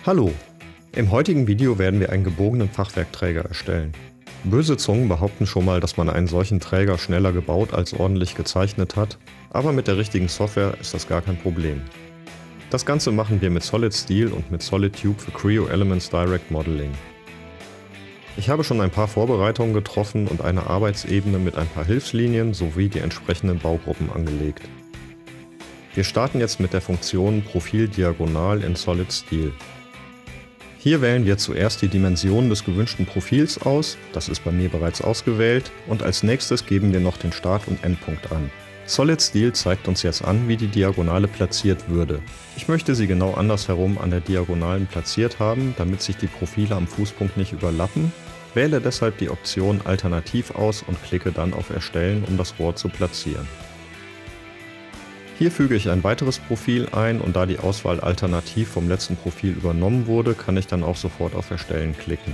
Hallo! Im heutigen Video werden wir einen gebogenen Fachwerkträger erstellen. Böse Zungen behaupten schon mal, dass man einen solchen Träger schneller gebaut als ordentlich gezeichnet hat, aber mit der richtigen Software ist das gar kein Problem. Das Ganze machen wir mit SolidSteel und mit SolidTube für Creo Elements Direct Modeling. Ich habe schon ein paar Vorbereitungen getroffen und eine Arbeitsebene mit ein paar Hilfslinien sowie die entsprechenden Baugruppen angelegt. Wir starten jetzt mit der Funktion Profil diagonal in SolidSteel. Hier wählen wir zuerst die Dimensionen des gewünschten Profils aus, das ist bei mir bereits ausgewählt, und als nächstes geben wir noch den Start- und Endpunkt an. SolidSteel zeigt uns jetzt an, wie die Diagonale platziert würde. Ich möchte sie genau andersherum an der Diagonalen platziert haben, damit sich die Profile am Fußpunkt nicht überlappen, wähle deshalb die Option Alternativ aus und klicke dann auf Erstellen, um das Rohr zu platzieren. Hier füge ich ein weiteres Profil ein und da die Auswahl Alternativ vom letzten Profil übernommen wurde, kann ich dann auch sofort auf Erstellen klicken.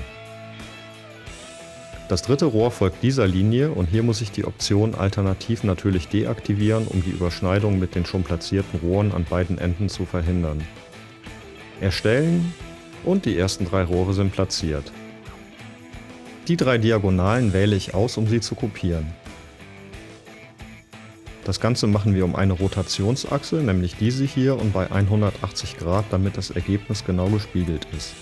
Das dritte Rohr folgt dieser Linie und hier muss ich die Option Alternativ natürlich deaktivieren, um die Überschneidung mit den schon platzierten Rohren an beiden Enden zu verhindern. Erstellen und die ersten 3 Rohre sind platziert. Die 3 Diagonalen wähle ich aus, um sie zu kopieren. Das Ganze machen wir um eine Rotationsachse, nämlich diese hier, und bei 180 Grad, damit das Ergebnis genau gespiegelt ist.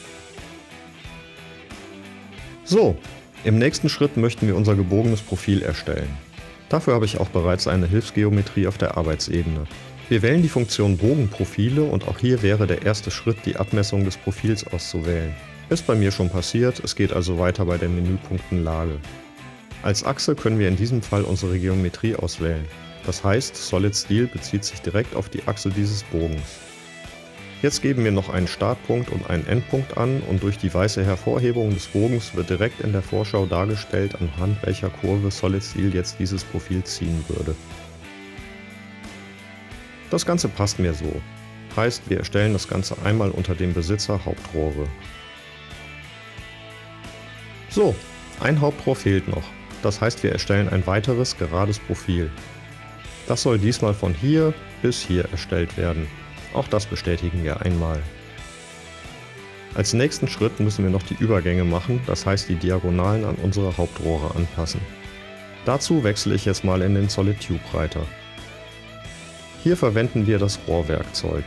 So, im nächsten Schritt möchten wir unser gebogenes Profil erstellen. Dafür habe ich auch bereits eine Hilfsgeometrie auf der Arbeitsebene. Wir wählen die Funktion Bogenprofile und auch hier wäre der erste Schritt, die Abmessung des Profils auszuwählen. Ist bei mir schon passiert, es geht also weiter bei der Menüpunktenlage. Als Achse können wir in diesem Fall unsere Geometrie auswählen. Das heißt, SolidSteel bezieht sich direkt auf die Achse dieses Bogens. Jetzt geben wir noch einen Startpunkt und einen Endpunkt an und durch die weiße Hervorhebung des Bogens wird direkt in der Vorschau dargestellt, anhand welcher Kurve SolidSteel jetzt dieses Profil ziehen würde. Das Ganze passt mir so. Heißt, wir erstellen das Ganze einmal unter dem Besitzer Hauptrohre. So, ein Hauptrohr fehlt noch. Das heißt, wir erstellen ein weiteres gerades Profil. Das soll diesmal von hier bis hier erstellt werden. Auch das bestätigen wir einmal. Als nächsten Schritt müssen wir noch die Übergänge machen, das heißt die Diagonalen an unsere Hauptrohre anpassen. Dazu wechsle ich jetzt mal in den SolidTube-Reiter. Hier verwenden wir das Rohrwerkzeug.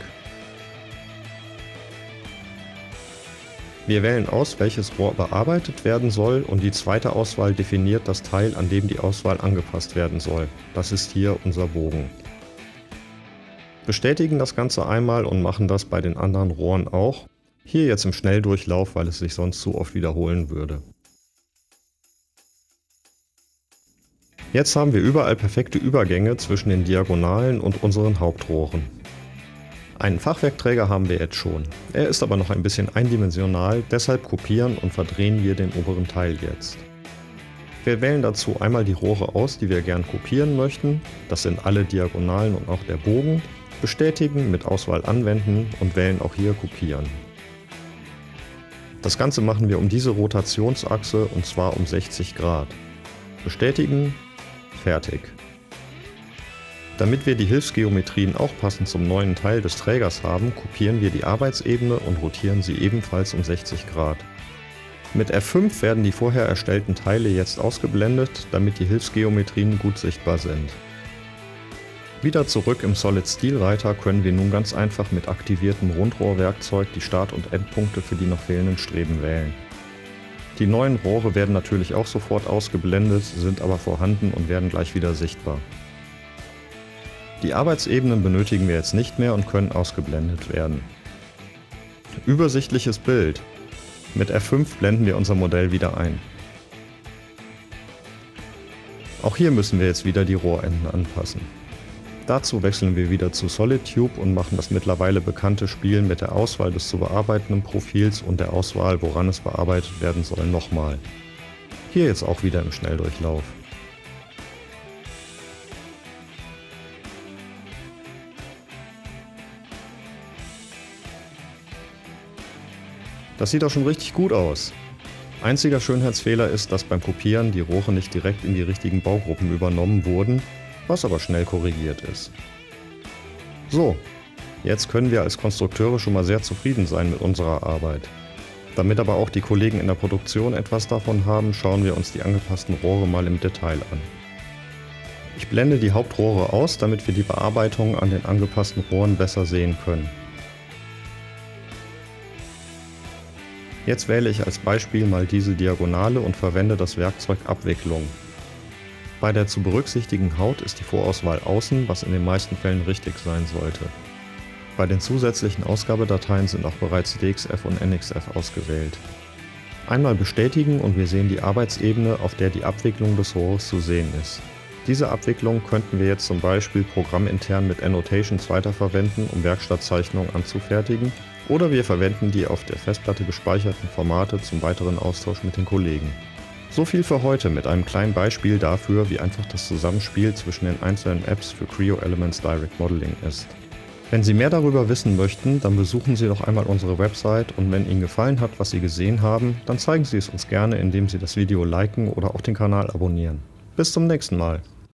Wir wählen aus, welches Rohr bearbeitet werden soll und die zweite Auswahl definiert das Teil, an dem die Auswahl angepasst werden soll. Das ist hier unser Bogen. Bestätigen das Ganze einmal und machen das bei den anderen Rohren auch. Hier jetzt im Schnelldurchlauf, weil es sich sonst zu oft wiederholen würde. Jetzt haben wir überall perfekte Übergänge zwischen den Diagonalen und unseren Hauptrohren. Einen Fachwerkträger haben wir jetzt schon. Er ist aber noch ein bisschen eindimensional, deshalb kopieren und verdrehen wir den oberen Teil jetzt. Wir wählen dazu einmal die Rohre aus, die wir gern kopieren möchten. Das sind alle Diagonalen und auch der Bogen. Bestätigen, mit Auswahl anwenden und wählen auch hier Kopieren. Das Ganze machen wir um diese Rotationsachse und zwar um 60 Grad. Bestätigen, fertig. Damit wir die Hilfsgeometrien auch passend zum neuen Teil des Trägers haben, kopieren wir die Arbeitsebene und rotieren sie ebenfalls um 60 Grad. Mit F5 werden die vorher erstellten Teile jetzt ausgeblendet, damit die Hilfsgeometrien gut sichtbar sind. Wieder zurück im SolidSteel-Reiter können wir nun ganz einfach mit aktiviertem Rundrohrwerkzeug die Start- und Endpunkte für die noch fehlenden Streben wählen. Die neuen Rohre werden natürlich auch sofort ausgeblendet, sind aber vorhanden und werden gleich wieder sichtbar. Die Arbeitsebenen benötigen wir jetzt nicht mehr und können ausgeblendet werden. Übersichtliches Bild. Mit F5 blenden wir unser Modell wieder ein. Auch hier müssen wir jetzt wieder die Rohrenden anpassen. Dazu wechseln wir wieder zu SolidTube und machen das mittlerweile bekannte Spiel mit der Auswahl des zu bearbeitenden Profils und der Auswahl, woran es bearbeitet werden soll, nochmal. Hier jetzt auch wieder im Schnelldurchlauf. Das sieht doch schon richtig gut aus. Einziger Schönheitsfehler ist, dass beim Kopieren die Rohre nicht direkt in die richtigen Baugruppen übernommen wurden, was aber schnell korrigiert ist. So, Jetzt können wir als Konstrukteure schon mal sehr zufrieden sein mit unserer Arbeit. Damit aber auch die Kollegen in der Produktion etwas davon haben, schauen wir uns die angepassten Rohre mal im Detail an. Ich blende die Hauptrohre aus, damit wir die Bearbeitung an den angepassten Rohren besser sehen können. Jetzt wähle ich als Beispiel mal diese Diagonale und verwende das Werkzeug Abwicklung. Bei der zu berücksichtigen Haut ist die Vorauswahl außen, was in den meisten Fällen richtig sein sollte. Bei den zusätzlichen Ausgabedateien sind auch bereits DXF und NXF ausgewählt. Einmal bestätigen und wir sehen die Arbeitsebene, auf der die Abwicklung des Rohres zu sehen ist. Diese Abwicklung könnten wir jetzt zum Beispiel programmintern mit Annotations weiterverwenden, um Werkstattzeichnungen anzufertigen, oder wir verwenden die auf der Festplatte gespeicherten Formate zum weiteren Austausch mit den Kollegen. So viel für heute mit einem kleinen Beispiel dafür, wie einfach das Zusammenspiel zwischen den einzelnen Apps für Creo Elements Direct Modeling ist. Wenn Sie mehr darüber wissen möchten, dann besuchen Sie doch einmal unsere Website und wenn Ihnen gefallen hat, was Sie gesehen haben, dann zeigen Sie es uns gerne, indem Sie das Video liken oder auch den Kanal abonnieren. Bis zum nächsten Mal.